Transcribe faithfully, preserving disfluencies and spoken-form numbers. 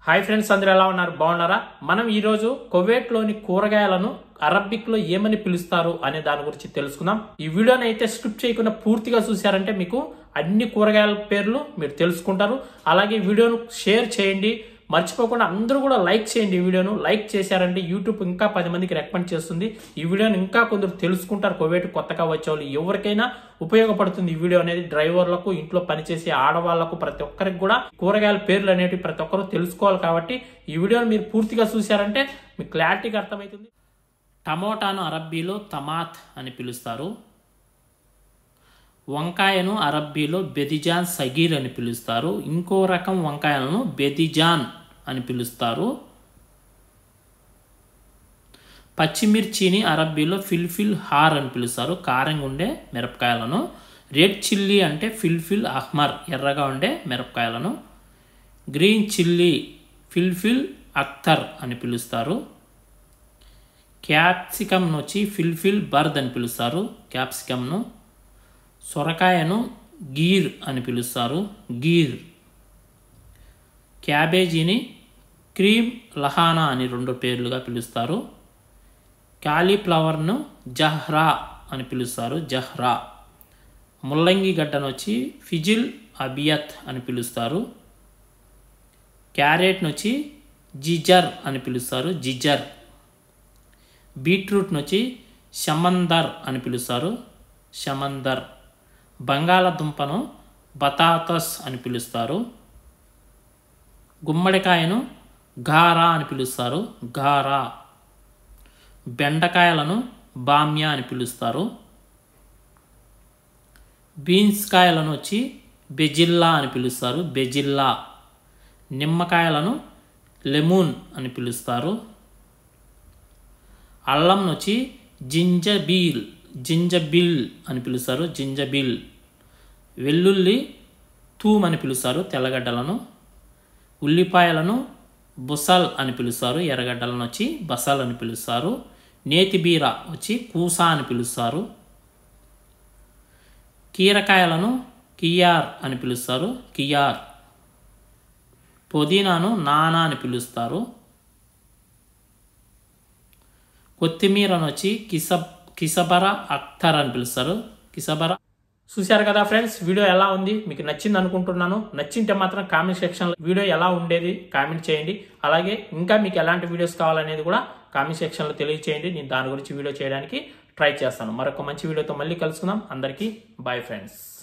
Hi friends, అందరూ ఎలా ఉన్నారు? బాగున్నారా? మనం ఈ రోజు కువైట్లోని కూరగాయలను అరబిక్ లో ఏమని పిలుస్తారు అనే దాని గురించి తెలుసుకుందాం. ఈ వీడియోని అయితే స్కిప్ చేయకుండా పూర్తిగా చూశారంటే మీకు అన్ని కూరగాయల పేర్లు మీరు తెలుసుకుంటారు. అలాగే వీడియోను షేర్ చేయండి, మర్చిపోకుండా అందరూ కూడా లైక్ చేయండి. ఈ వీడియోను లైక్ చేశారంటే యూట్యూబ్ ఇంకా పది మందికి రికమెండ్ చేస్తుంది. ఈ వీడియోని ఇంకా కొందరు తెలుసుకుంటారు. కువైట్ కొత్తగా వచ్చే వాళ్ళు ఎవరికైనా ఉపయోగపడుతుంది ఈ వీడియో అనేది. డ్రైవర్లకు, ఇంట్లో పనిచేసే ఆడవాళ్లకు, ప్రతి ఒక్కరికి కూడా కూరగాయల పేర్లు అనేవి ప్రతి ఒక్కరు తెలుసుకోవాలి. కాబట్టి ఈ వీడియోని మీరు పూర్తిగా చూశారంటే మీకు క్లారిటీగా అర్థమవుతుంది. టమోటాను అరబ్బీలో తమాత్ అని పిలుస్తారు. వంకాయను అరబ్బీలో బెదిజాన్ సగీర్ అని పిలుస్తారు. ఇంకో రకం వంకాయలను బెదిజాన్ అని పిలుస్తారు. పచ్చిమిర్చిని అరబ్బీలో ఫిల్ఫిల్ హార్ అని పిలుస్తారు, కారంగా ఉండే మిరపకాయలను. రెడ్ చిల్లీ అంటే ఫిల్ఫిల్ అహ్మర్, ఎర్రగా ఉండే మిరపకాయలను. గ్రీన్ చిల్లీ ఫిల్ఫిల్ అఖ్తర్ అని పిలుస్తారు. క్యాప్సికమ్ను వచ్చి ఫిల్ఫిల్ బర్ద్ అని పిలుస్తారు, క్యాప్సికమ్ను. సొరకాయను గీర్ అని పిలుస్తారు, గీర్. క్యాబేజీని క్రీమ్ లహానా అని రెండు పేర్లుగా పిలుస్తారు. కాలీఫ్లవర్ను జహ్రా అని పిలుస్తారు, జహ్రా. ముల్లంగి గడ్డను వచ్చి ఫిజిల్ అబియత్ అని పిలుస్తారు. క్యారెట్ను వచ్చి జిజర్ అని పిలుస్తారు, జిజర్. బీట్రూట్ను వచ్చి షమందర్ అని పిలుస్తారు, షమందర్. బంగాళదుంపను బతాతస్ అని పిలుస్తారు. గుమ్మడికాయను ఘారా అని పిలుస్తారు, ఘారా. బెండకాయలను బామ్యా అని పిలుస్తారు. బీన్స్ కాయలను వచ్చి బెజిల్లా అని పిలుస్తారు, బెజిల్లా. నిమ్మకాయలను లెమూన్ అని పిలుస్తారు. అల్లం వచ్చి జింజబీల్, జింజబిల్ అని పిలుస్తారు, జింజబిల్. వెల్లుల్లి తూమ్ అని పిలుస్తారు, తెల్లగడ్డలను. ఉల్లిపాయలను బుసల్ అని పిలుస్తారు, ఎర్రగడ్డలను వచ్చి బసల్ అని పిలుస్తారు. నేతిబీర వచ్చి కూసా అని పిలుస్తారు. కీరకాయలను కియార్ అని పిలుస్తారు, కియార్. పుదీనాను నానా అని పిలుస్తారు. కొత్తిమీరను వచ్చి కిసబ్ కిసబరా అఖ్తర్ అని పిలుస్తారు, కిసబరా. చూశారు కదా ఫ్రెండ్స్, వీడియో ఎలా ఉంది? మీకు నచ్చింది అనుకుంటున్నాను. నచ్చింటే మాత్రం కామెంట్ సెక్షన్లో వీడియో ఎలా ఉండేది కామెంట్ చేయండి. అలాగే ఇంకా మీకు ఎలాంటి వీడియోస్ కావాలనేది కూడా కామెంట్ సెక్షన్లో తెలియచేయండి. నేను దాని గురించి వీడియో చేయడానికి ట్రై చేస్తాను. మరొక మంచి వీడియోతో మళ్ళీ కలుసుకుందాం. అందరికీ బాయ్ ఫ్రెండ్స్.